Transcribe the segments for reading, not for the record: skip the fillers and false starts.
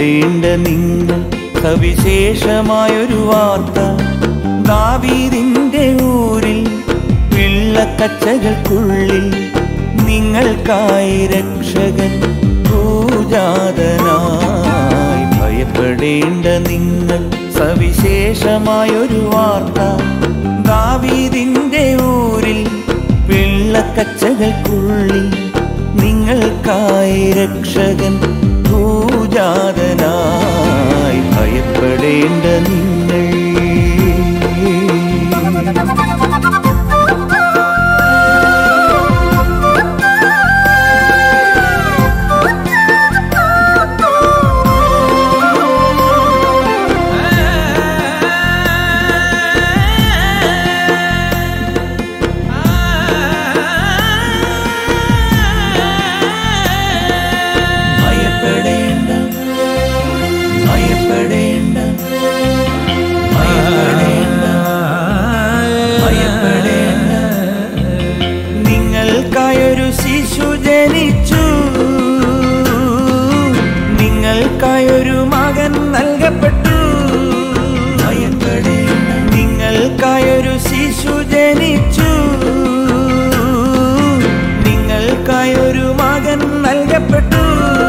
ഭയപ്പെടേണ്ട നിങ്ങൾ സവിശേഷമായൊരു വാർത്ത ദാവീദിന്റെ ഊരിൽ പിള്ളക്കച്ചകൾക്കുള്ളിൽ നിങ്ങൾക്കായി രക്ഷകൻ ഭൂജാതനായി. ഭയപ്പെടേണ്ട നിങ്ങൾ സവിശേഷമായൊരു വാർത്ത ദാവീദിന്റെ ഊരിൽ പിള്ളക്കച്ചകൾക്കുള്ളിൽ നിങ്ങൾക്കായി രക്ഷകൻ ഭൂജാതനായി. ഭയപ്പെടേണ്ട നിങ്ങൾ നിങ്ങൾക്കായൊരു ശിശു ജനിച്ചു, നിങ്ങൾക്കായൊരു മകൻ നൽകപ്പെട്ടു. നിങ്ങൾക്കായൊരു ശിശു ജനിച്ചു, നിങ്ങൾക്കായൊരു മകൻ നൽകപ്പെട്ടു.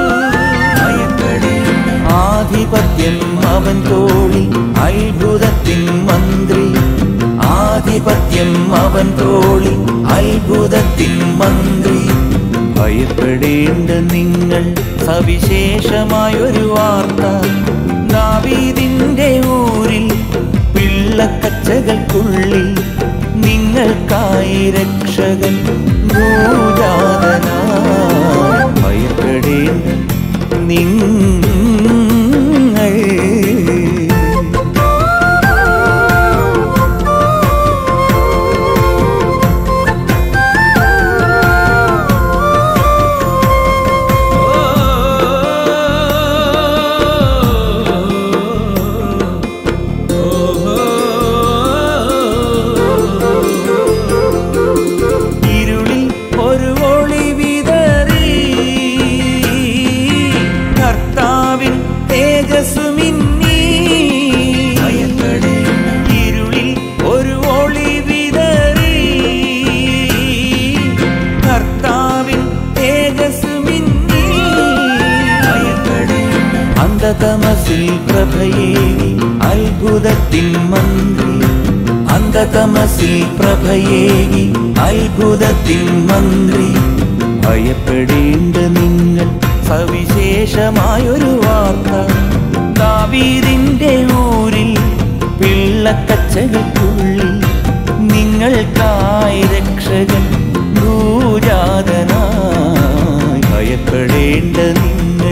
ആധിപത്യം അവൻ തോളിൽ അത്ഭുതത്തിൻ മന്ത്രി. ആധിപത്യം അവൻ തോളിൽ അത്ഭുതത്തിൻ മന്ത്രി. ഭയപ്പെടേണ്ട നിങ്ങൾ സവിശേഷമായൊരു വാർത്ത ദാവീദിന്റെ ഊരിൽ പിള്ളക്കച്ചകൾക്കുള്ളിൽ നിങ്ങൾക്കായി രക്ഷകൻ ഭൂജാതനായി. ഭയപ്പെടേണ്ട നിങ്ങൾ അന്ധതമസിൽ പ്രഭയേകി അത്ഭുതത്തിൻ മന്ത്രി. അന്ധതമസിൽ പ്രഭയേകി അത്ഭുതത്തിൻ മന്ത്രി. ഭയപ്പെടേണ്ട നിങ്ങൾ സവിശേഷമായൊരു വാർത്ത ദാവീദിന്റെ ഊരിൽ പിള്ളക്കച്ചകൾക്കുള്ളിൽ നിങ്ങൾക്കായി രക്ഷകൻ ഭൂജാതനായി. ഭയപ്പെടേണ്ട നിങ്ങൾ